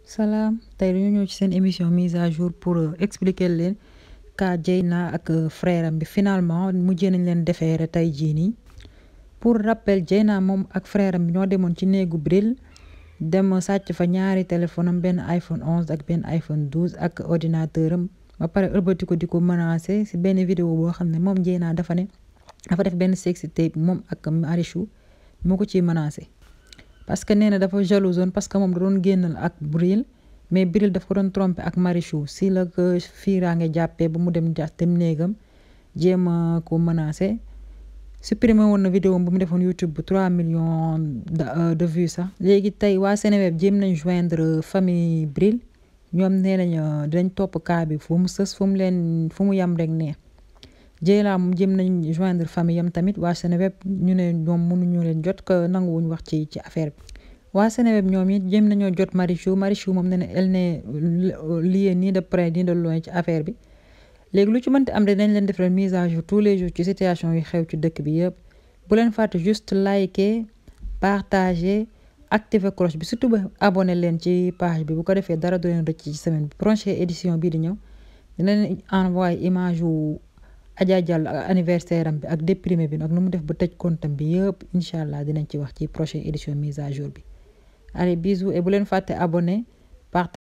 salaam tey dañu ñëw ci seen émission mise à jour pour expliquer leen cas Dieyna ak frère am bi finalement mujjee nañ leen defeere tey jii nii. pour rappel Dieyna moom ak frère am bi ñoo demoon ci néegu Bril dem sàcc fa ñaari téléphone am benn iPhone 11 ak benn iPhone 12 ak ordinateur am ba pare ëlbati ko di ko menacé si benn vidéo boo xam ne moom Dieyna dafa def benn sexy tape moom ak Marichou moo ko ciy menacé. parce que nee na dafa jalouse parce que moom da doon génnal ak Bril mais Bril daf ko doon trompé ak Marichou si la ko fiiraange jàppee ba mu dem néegam jéem a ko menacé. supprimé woon na vidéo bu mu defoon YouTube bu 3 millions de vues sax. léegi tey waa Seneweb jéem nañ joindre famille Bril ñoom nee nañ dinañ topp cas bi fu mu sës fu mu yam rek ne Dieyna moom jéem nañ joindre famille yam tamit waa Seneweb ñu ne ñoom mënuñu leen jot ko nanguwuñ wax ci affaire bi. waa Seneweb ñoom it jéem nañoo jot Marichou moom nee na elle n'est liée ni de près ni de loin ci affaire bi. léegi lu ci mënti am de dañ leen defal mise à jour tous les jours ci situation yu xew ci dëkk bi yëpp bu leen fàtte juste liker partager activer cloche bi surtout ba abonné leen ci page bi bu ko defee dara du leen rëcc ci semaine bi. prochaine édition bii di ñëw dina leen envoyé image yu Adja Diallo ak anniversaire am bi ak déprimé bi ak nu mu def ba tëj comptam bi yëpp incha allah dinañ ci wax ci prochaine édition mise à jour bi. allez bisous et bu leen fàtte abonné partager.